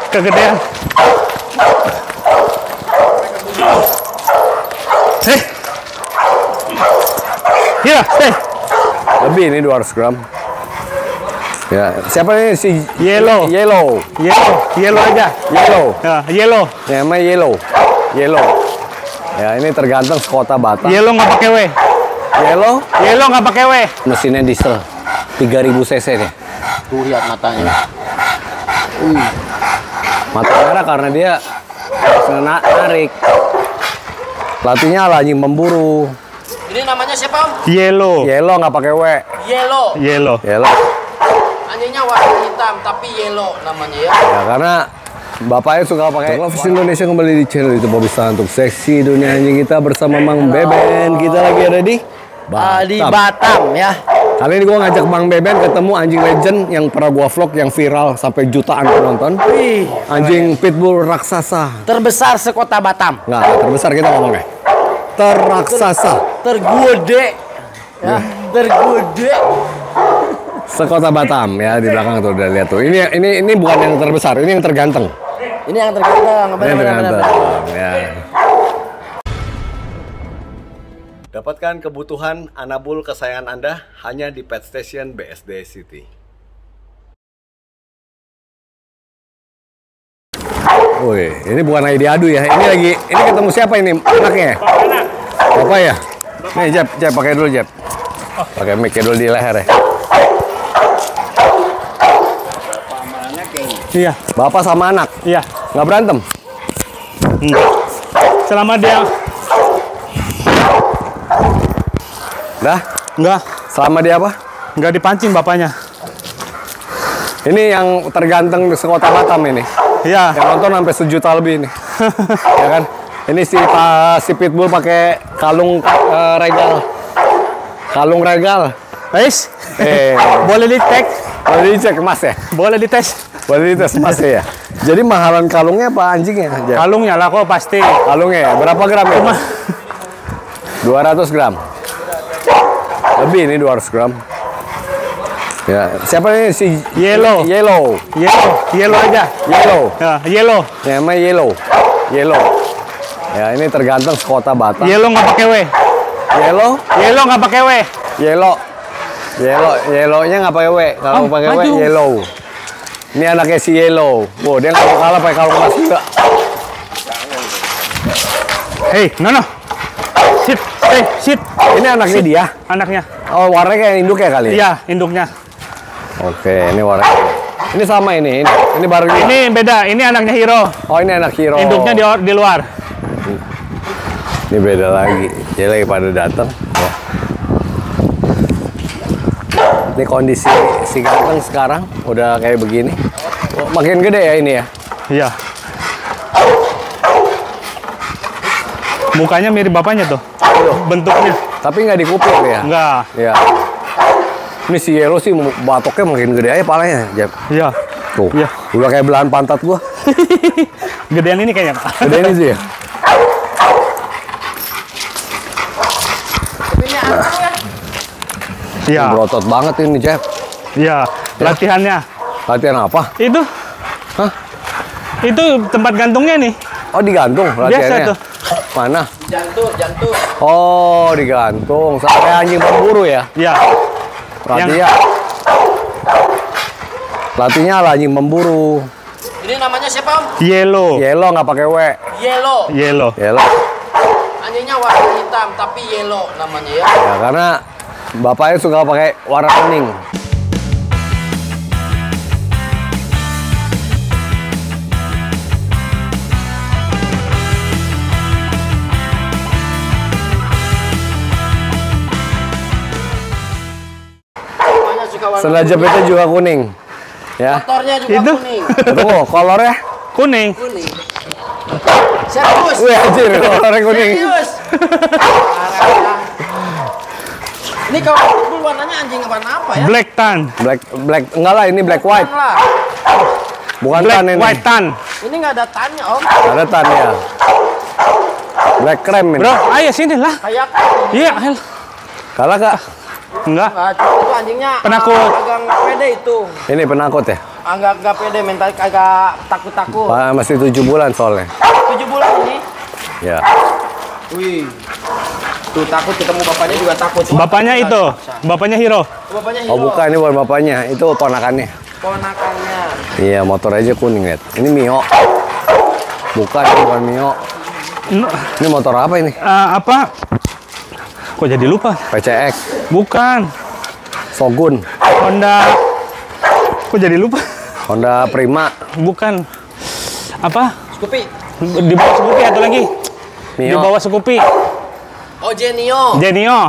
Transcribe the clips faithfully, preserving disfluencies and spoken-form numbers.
kegedean. Eh. Iya, eh. Lebih ini dua ratus gram. Ya, siapa ini si Yellow? Yellow. Yellow, yellow aja. Yellow. Ya, yellow. Ya, namanya yellow. Yellow. Ya, ini tergantung sekota Batam. Yellow nggak pakai W. Yellow? Yellow nggak pakai W. Mesinnya diesel. tiga ribu cc nih. Tuh lihat matanya. Uh. Mata merah karena dia harus narik. Pelatihnya lah anjing memburu. Ini namanya siapa, Om? Yellow. Yellow nggak pakai W. Yellow. Yellow. Yellow. Anjingnya warna hitam tapi yellow namanya ya. Ya karena bapaknya suka pakai. Lovers Indonesia kembali di channel YouTube Mobil untuk seksi dunia anjing kita bersama Mang Beben. Kita lagi ada di Uh, di Batam ya. Kali ini gua ngajak Mang Beben ketemu anjing legend yang pernah gua vlog yang viral sampai jutaan penonton. Wih, anjing pitbull raksasa. Terbesar sekota Batam. Nggak, terbesar kita ngomongnya. Teraksasa. Ter tergede. Ya, tergede. Sekota Batam ya di belakang tuh udah lihat tuh. Ini ini ini bukan yang terbesar, ini yang terganteng. Ini yang terganteng. Ini yang terganteng. Ya. Dapatkan kebutuhan anabul kesayangan Anda hanya di Pet Station B S D City. Woi, ini bukan lagi diadu ya. Ini lagi, ini ketemu siapa ini? Anaknya? Bapak ya? Nih, Jeb, Jeb, pakai dulu, Jeb. Pakai mic dulu di leher ya. Iya. Bapak sama anak? Iya. Nggak berantem? Enggak. Selama dia Dah? enggak, Selama dia apa? enggak dipancing bapaknya. Ini yang terganteng di sekota Batam ini. Iya. Yang nonton sampai sejuta lebih nih. Ya kan? Ini si pa, si pitbull pakai kalung uh, regal. Kalung regal. Guys, Eh, boleh dicek? boleh dicek emas ya? Boleh dites? Boleh dites emas ya? Jadi mahalan kalungnya apa anjingnya? Jeb? Kalungnya lah kok pasti. Kalungnya ya? Berapa gram ya? dua ratus gram. Lebih ini dua ratus gram. Ya, siapa ini si Yellow? Yellow. Yellow, yellow aja. Yellow. Ya, yellow. Ya, namanya yellow. Yellow. Ya, ini tergantung sekota Batam. Yellow nggak pakai W. Yellow? Yellow nggak pakai W. Yellow. Yellow, yellownya nggak pakai W. Kalau Oh, pakai W, maju. yellow. Ini anaknya si Yellow. Wow, dia nggak kalah pakai kalung emas juga. Hey, no no. Sit, hey, sit. Ini anaknya dia. Anaknya. Oh, warnanya kayak induk ya kali? Iya, induknya. Oke, ini warna. Ini sama ini. Ini, ini baru juga. Ini beda. Ini anaknya Hero. Oh, ini anak hero. Induknya di, di luar. Ini beda lagi. Dia lagi pada datang. Ya. Ini kondisi si ganteng sekarang udah kayak begini. Oh, makin gede ya ini ya. Iya. Mukanya mirip bapaknya tuh. Bentuknya. Tapi nggak dikuping ya. Enggak. Ya. Ini si Yellow sih batoknya makin gede aja palanya, Jeb. Iya. Tuh. Iya. Udah kayak belahan pantat gua. Gedean ini kayaknya, Pak. Gede ini sih ya. Iya. Berotot banget ini, Jeb. Iya. Latihannya. Latihan apa? Itu. Hah? Itu tempat gantungnya nih. Oh, digantung latihannya. Biasa tuh. Mana? Jantung, jantung. Oh, digantung. Sampai anjing pemburu ya. Iya. Pelatihnya. Pelatihnya lah anjing memburu. Ini namanya siapa, Om? Yellow. Yellow nggak pakai W. Yellow. Yellow. Yellow. Anjingnya warna hitam tapi yellow namanya ya. Ya karena bapaknya suka pakai warna kuning. Namanya suka warna Sendal jepitnya juga kuning. Ya. motornya juga Itu. kuning. Tunggu, kolornya. Kuning. Kuning. Serius. Wih, anjir, kolornya kuning. Serius. Parah. Ini kalau pitbull warnanya anjing warna apa ya? Black tan. Black, black, enggak lah, ini black white. Bukan lah. Bukan Black tan ini. white tan. Ini nggak ada tannya, Om. Nggak ada tan ya. Black cream ini. Bro, ayo sini lah. Kayak Iya, ayo. Kalah kak? Enggak. nggak, itu anjingnya Penakut. agak pede itu. Ini penakut ya? agak agak pede, mental agak takut-takut. Pak, masih tujuh bulan soalnya. Tujuh bulan ini. Ya. Wih. Tuh takut ketemu bapaknya juga takut. Bapaknya itu, bapaknya Hero. Bapaknya Hero. Oh bukan, ini bukan bapaknya, itu ponakannya. Ponakannya. Iya, motor aja kuning lihat. Ini Mio. Bukan, ini bukan Mio. No, Ini motor apa ini? uh, apa? Kok jadi lupa? P C X, Bukan. Shogun, Honda. Kok jadi lupa? Honda Prima, Bukan. Apa? Scoopy. Di bawah Scoopy atau lagi? Di Mio. bawah Scoopy. Oh, Genio. Genio.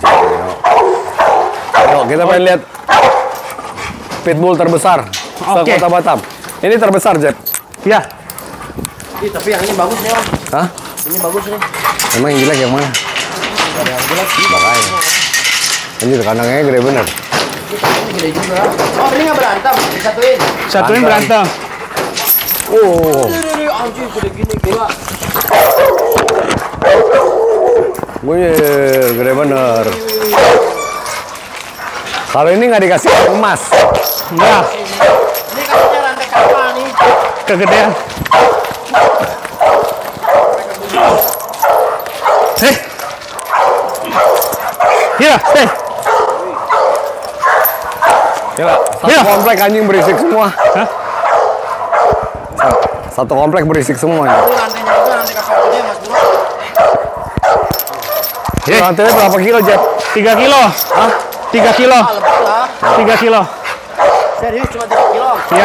Yuk, kita pengen lihat pitbull terbesar Oke. se-Kota Batam. Ini terbesar, Jeb. Ya. Ih, tapi yang ini bagus nih, Om. Hah? Ini bagus nih. Emang yang jelek yang mana? Ada yang jelek sih. Makanya. Anjir, kandangnya gede bener. Ini gede juga. Oh, ini nggak berantem, disatuin. Satuin Berantem. berantem. Oh, Ini anjir gede gini gila. wih, gede bener. Kalau ini nggak dikasih emas. Nah, Ini kasihnya rantai kapal nih. kegedean. Eh. Ya, eh. Gila, satu Iya. komplek anjing berisik semua. Hah? Satu komplek berisik semua. Ini rantainya juga rantai kapal gede, Mas Bro. Eh, Rantainya berapa kilo, Jeb? tiga kilo. Hah? tiga kilo. Ah, lebih lah. tiga kilo. Serius cuma tiga kilo. Ya.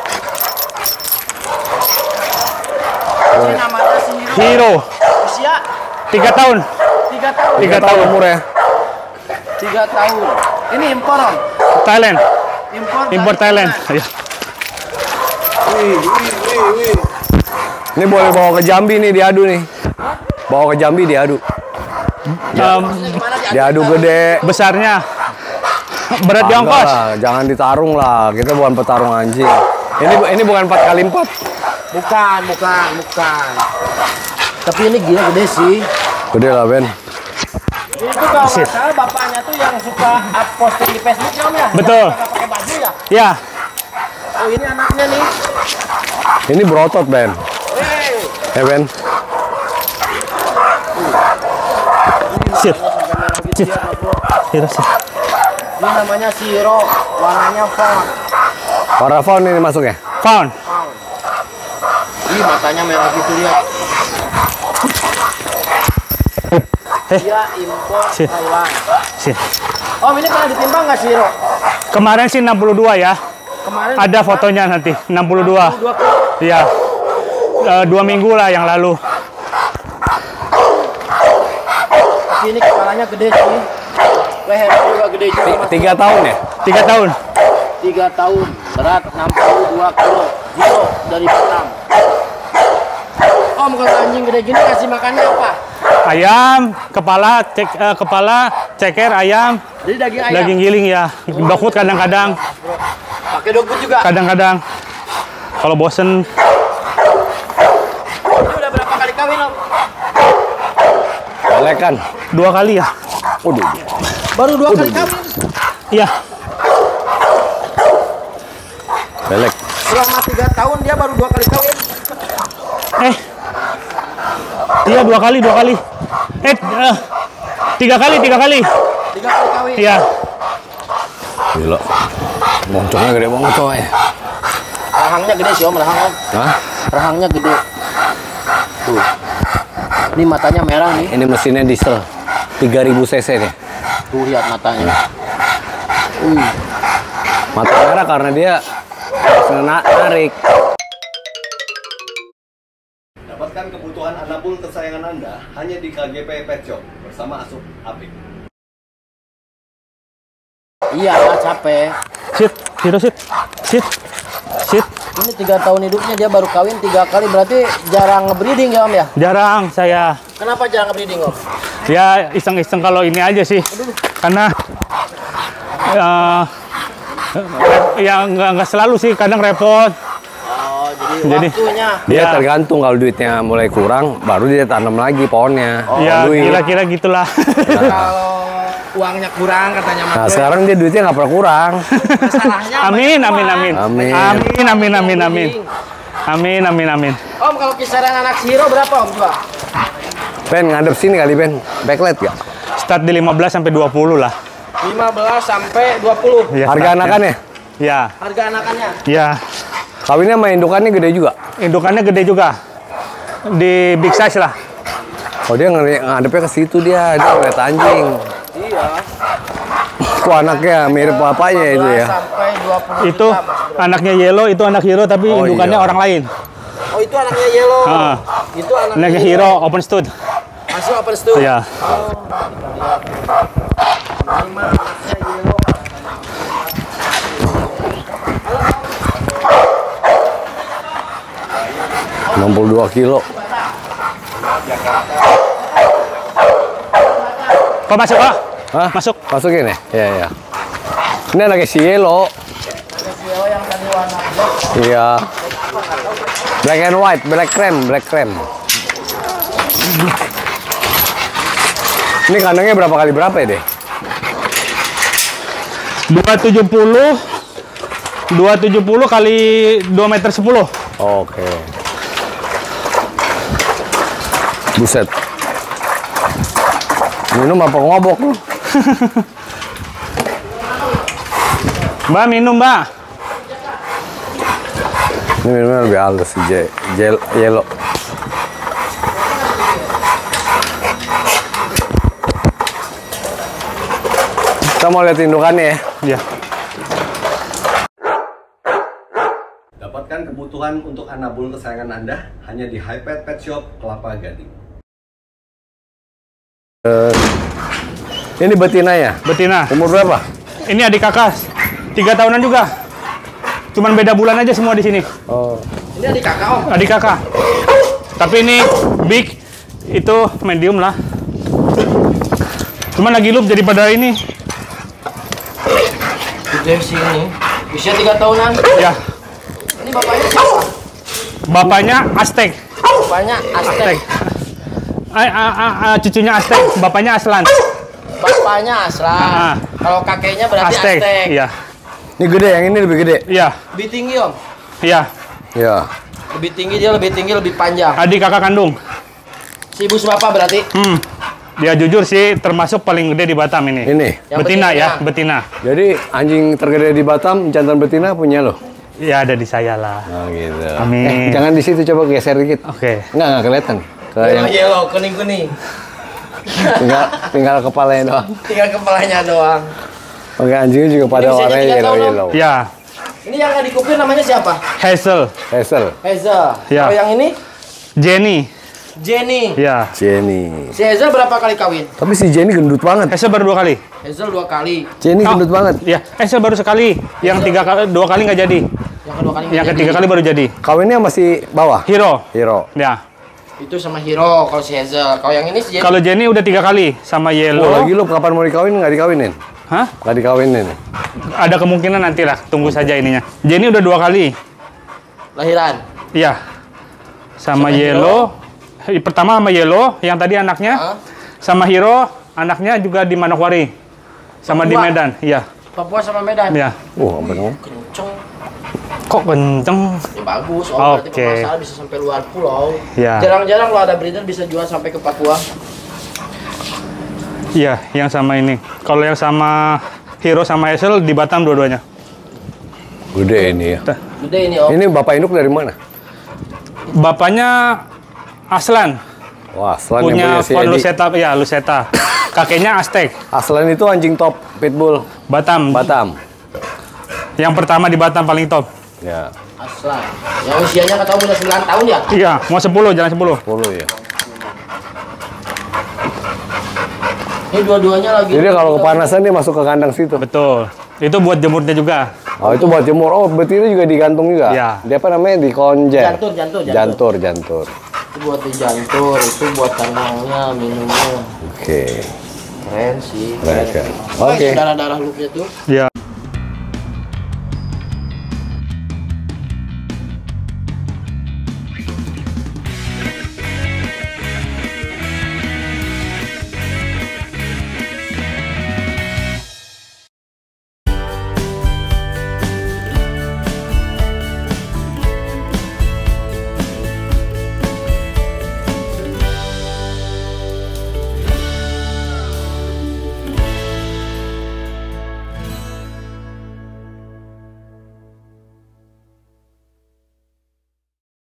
Ini namanya si Hero. Hero. Usia tiga tahun. tiga tahun. Tiga tahun. umurnya. tiga tahun. Ini impor, Om. Thailand. Impor. Impor dari Thailand. Thailand. Ya. Wih, wih, wih, wih. Ini boleh bawa ke Jambi nih diadu nih. Bawa ke Jambi diadu. Em, Ini gimana diaduk? Diadu gede. besarnya. Berat di Enggak ongkos. lah, jangan ditarung lah. Kita bukan petarung anjing. Ini ini bukan empat kali empat. Bukan, bukan, bukan. Tapi ini gila gede sih. Gede lah, Ben. Ini tuh kalau nggak salah bapaknya tuh yang suka up posting di Facebook ya, Om ya? Betul. Yang suka pakai baju ya? Ya. Oh, ini anaknya nih. Ini berotot, Ben. Wih. Ya, Ben. Sip. Sampai merah gitu ya, Mas Bro. Hero sip. Ini namanya si Hero. Warnanya fawn. Warna fawn ini masuknya. Found. Fawn. Ih, matanya merah gitu lihat. Eh. Dia impor Sip. Thailand. Sip. Om, ini pernah ditimbang nggak si Hero? Kemarin sih enam puluh dua ya. Kemarin Ada fotonya nanti. enam puluh dua. dua kilo. Iya. Eh, dua minggu lah yang lalu. Tapi ini kepalanya gede sih. Lehernya juga gede juga, Mas. Tiga tahun ya? Tiga tahun. tiga tahun, berat enam puluh dua kilo. Hero dari Batam. Om, kalau anjing gede gini kasih makannya apa? Ayam, kepala, cek, eh, kepala, ceker, ayam, Jadi daging ayam. daging giling ya. Dog food kadang-kadang. Pakai dog food juga. Kadang-kadang. Kalau bosen, Ini udah berapa kali kawin, Om? Boleh kan? dua kali ya. Waduh. Baru dua kali kawin. Iya. Belek. Selama tiga tahun dia baru dua kali kawin. Eh. Iya, dua kali, dua kali. Eh, eh, tiga kali, tiga kali. Tiga kali kawin. Iya. Gila. Moncongnya gede banget coy. Rahangnya gede sih, Om. Rahang, Om. Hah? Rahangnya gede. Tuh. Ini matanya merah nih. Ini mesinnya diesel. tiga ribu cc nih. Tuh lihat matanya. Wih. Mata merah karena dia kena narik. Dapatkan kebutuhan anabul kesayangan Anda hanya di K G P Pet Shop bersama Asup Apik. Iya, capek. Sit, Hero sit. Sit. Sit. Ini tiga tahun hidupnya dia baru kawin tiga kali, berarti jarang ngebreeding ya, Om ya? Jarang saya. Kenapa jarang ngebreeding, Om? Ya iseng-iseng kalau ini aja sih. Karena eh, ya nggak nggak selalu sih, kadang repot. Oh, jadi, Jadi, waktunya. Dia Ya. tergantung kalau duitnya mulai kurang, baru dia tanam lagi pohonnya. Oh, Ya duit. kira-kira gitulah. Kalau uangnya kurang katanya. Nah sekarang dia duitnya nggak pernah kurang. Masalahnya Amin, amin, amin. Amin. Amin, amin, amin, amin. Amin, amin, amin. Om, kalau kisaran anak si Hero berapa Om coba? Ben ngadep sini kali Ben, backlight gak? Start di lima belas sampai dua puluh lah. lima belas sampai dua puluh. Ya, Harga startnya. anakannya? Ya, Harga anakannya? ya. Kawinnya sama indukannya gede juga? Indukannya gede juga. Di big size lah. Oh dia ngeri- ngadepnya ke situ dia, dia ngeliat anjing. Iya. Kok anaknya mirip bapaknya itu ya? Sampai dua puluh Itu juta, Mas. anaknya Yellow, itu anak Hero tapi Oh, indukannya iya. orang lain. Oh, itu anaknya Yellow. Ah. Itu anaknya, Anaknya Hero open stud. Masih open stock. Ya. Ini mah anaknya Yellow. enam puluh dua kilo. Kok masuk, Pak? Hah? Masuk. Masukin ya? Iya, iya. Ini anaknya si Yellow. Yellow yang tadi warna black. Iya. Black and white, black cream, black cream. Ini kandangnya berapa kali berapa ya deh? dua tujuh puluh dua tujuh puluh kali dua meter sepuluh. Oke. Buset. Minum apa ngobok lu? Mbak minum, Mbak. Ini minumnya lebih halus sih, Je- Jel Yellow. Kita mau lihat indukannya ya. Ya. Dapatkan kebutuhan untuk anabul kesayangan Anda hanya di Hypet Pet Shop Kelapa Gading. Uh, ini betina ya? Betina. Umur berapa? Ini adik kakak. Tiga tahunan juga. Cuman beda bulan aja semua di sini. Oh. Ini adik kakak Om. Adik kakak. Tapi ini big, itu medium lah. Cuman lagi loop jadi pada ini. Gede sih ini. Usia tiga tahunan. Ya. Ini bapaknya siapa? Bapaknya Aztec. Bapaknya Aztec. Ah, ah, ah, ah, cucunya Aztec. Bapaknya Aslan. Bapaknya Aslan. Ah. Kalau kakeknya berarti Aztec. Aztec. Iya. Ini gede, yang ini lebih gede. Iya. Lebih tinggi Om. Iya. Ya. Lebih tinggi, dia lebih tinggi, lebih panjang. Adik kakak kandung. Si ibu bapak berarti. Hmm. Dia jujur sih termasuk paling gede di Batam ini. Ini. Yang Betina ya, betina. betina. Jadi anjing tergede di Batam, jantan betina punya lo. Ya ada di saya lah. Oh gitu. Amin. Eh, jangan di situ, coba geser dikit. Oke. Enggak, enggak kelihatan. Ke Yellow, yang yellow, kuning-kuning. tinggal tinggal kepalanya doang. Tinggal kepalanya doang. Oke, anjingnya juga pada Ini usianya warnanya tiga yellow tahun, Om. yellow. Ya, Ini yang nggak dikupir namanya siapa? Hazel, Hazel, Hazel. Ya. Kalau yang ini Jenny. Jenny. Ya. Jenny. Si Hazel berapa kali kawin? Tapi si Jenny gendut banget. Hazel baru dua kali. Hazel dua kali. Jenny Oh. gendut banget. Ya, Hazel baru sekali. Yang tiga kali, dua kali nggak jadi. Yang kedua kali. Yang jadi. ketiga kali baru jadi. Kawinnya masih bawah. Hero. Hero. Ya. Itu sama Hero kalau si Hazel. Kalau yang ini si Jenny. Kalau Jenny udah tiga kali sama Oh, Yellow. lagi lu kapan mau dikawin? Nggak dikawinin? Hah? Nggak dikawinin. Ada kemungkinan nanti lah. Tunggu saja ininya. Jenny udah dua kali. Lahiran. Iya. Sama, Sama Yellow. Eh, Pertama sama Yellow, yang tadi anaknya. Hah? Sama Hero, anaknya juga di Manokwari. Sama di Papua? Medan. Iya. Papua sama Medan. Iya. Wah, apa dong? Kenceng. Kok kenceng? Ya bagus. Oh, berarti Oke. pemasaran bisa sampai luar pulau. Ya. Jarang-jarang lo ada breeder bisa jual sampai ke Papua. Iya, yang sama ini. Kalau yang sama Hero sama Hazel di Batam dua-duanya. Gede ini ya. Gede ini Om. Ini bapak induk dari mana? Bapaknya Aslan, Wah, Aslan yang punya punya si Von Edi. Lucetta, ya Lucetta. Kakeknya Aztec, Aslan itu anjing top pitbull Batam. Batam. Yang pertama di Batam paling top. Ya, Aslan. Yang usianya kata udah sembilan tahun ya? Iya, mau sepuluh, jangan sepuluh. sepuluh ya. Ini dua-duanya lagi. Jadi kalau kepanasan dia masuk ke kandang situ. Betul. Itu buat jemurnya juga. Oh, itu buat jemur. Oh, betina juga digantung juga. Iya. Dia apa namanya? Dikonjer. Jantur, jantur, jantur. Jantur, jantur. Itu buat di jantur, itu buat kandangnya, minumnya. Oke. Keren sih. Keren, keren. Oh, Oke. darah-darah loopnya tuh. Ya.